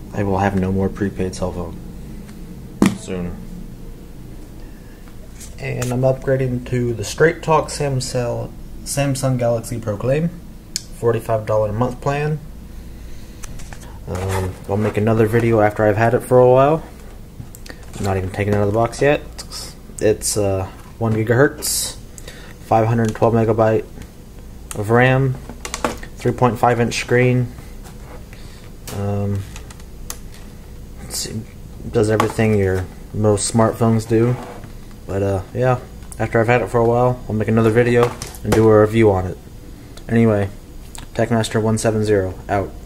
I will have no more prepaid cell phone soon. And I'm upgrading to the Straight Talk Samsung Galaxy Proclaim, $45 a month plan. I'll make another video after I've had it for a while. I'm not even taking it out of the box yet. It's 1 gigahertz, 512 megabyte of RAM, 3.5 inch screen. Does everything your most smartphones do. But yeah, after I've had it for a while, I'll make another video and do a review on it. Anyway, TechMaster170 out.